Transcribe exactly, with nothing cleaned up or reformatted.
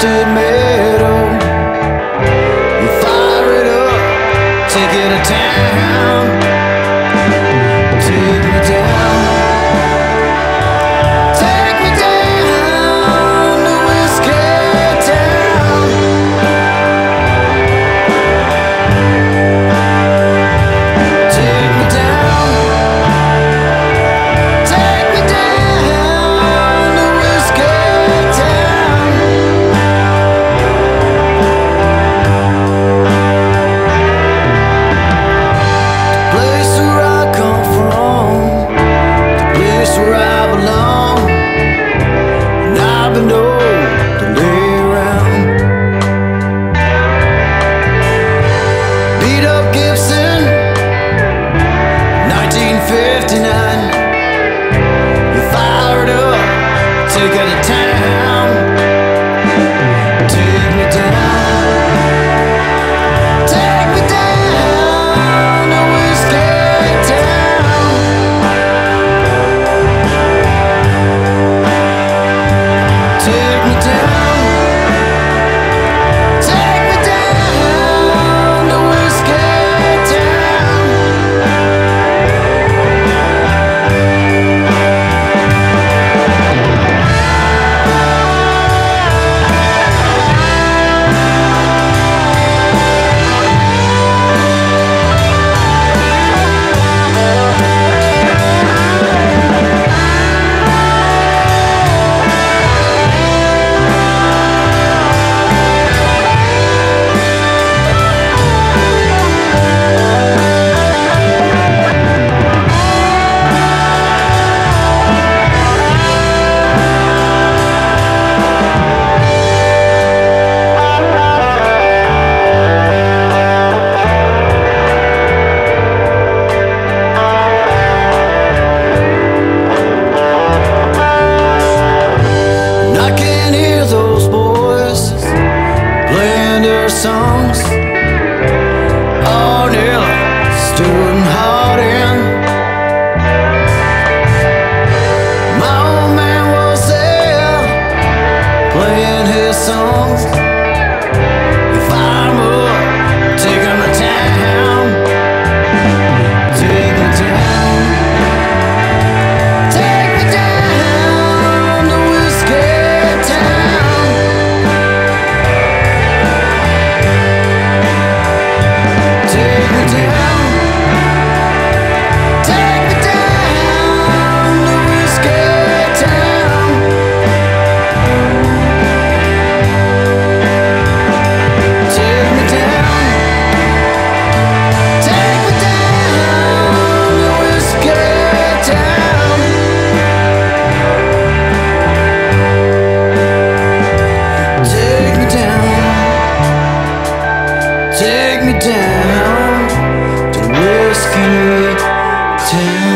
rusted metal. You fire it up, take it to town. Take me down, take me down to Whiskeytown. Take me down, take me down to Whiskeytown. The place where I come from, the place where I belong, and I've been told to lay around. Beat up Gibson, nineteen fifty-nine. You fired up, take it to town. Take me down, take me down to Whiskeytown. Take me down, take me down to Whiskeytown. And I can hear those boys playing their songs. Oh, Neil stood hard in. My old man was there playing his songs. You fire 'em up, take 'em to town. Take me down, take me down to Whiskeytown. Take me down, take me down to Whiskeytown. Take me down, take me down to Whiskeytown. Take me down, take me down to Whiskeytown.